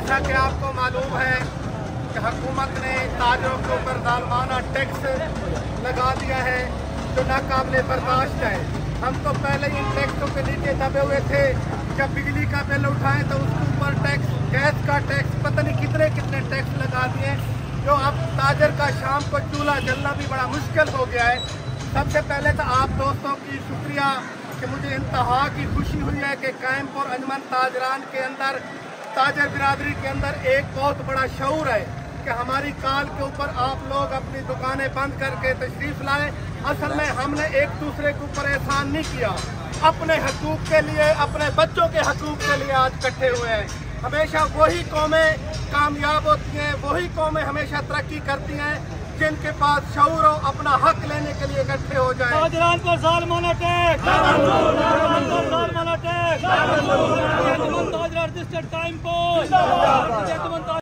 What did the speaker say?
जैसा कि आपको मालूम है कि हुकूमत ने ताजरों के ऊपर जालिमाना टैक्स लगा दिया है जो नाकाबिले बर्दाश्त है। हम तो पहले इन टैक्सों के नीचे दबे हुए थे। जब बिजली का बिल उठाएं तो उसके ऊपर टैक्स, गैस का टैक्स, पता नहीं कितने कितने टैक्स लगा दिए, जो अब ताजर का शाम को चूल्हा जलना भी बड़ा मुश्किल हो गया है। सबसे पहले तो आप दोस्तों की शुक्रिया कि मुझे इंतहा की खुशी हुई है कि कैंपुर अंजुमन ताजरान के अंदर, ताजर बिरादरी के अंदर एक बहुत बड़ा शऊर है कि हमारी कॉल के ऊपर आप लोग अपनी दुकानें बंद करके तशरीफ लाए। असल में हमने एक दूसरे के ऊपर एहसान नहीं किया, अपने हकूक के लिए, अपने बच्चों के हकूक के लिए आज इकट्ठे हुए हैं। हमेशा वही कौमें कामयाब होती हैं, वही कौमें हमेशा तरक्की करती हैं जिनके पास शऊर हो, अपना हक लेने के लिए इकट्ठे हो जाए। ताजरान पर जालिमाना टैक्स, जालिमाना टैक्स,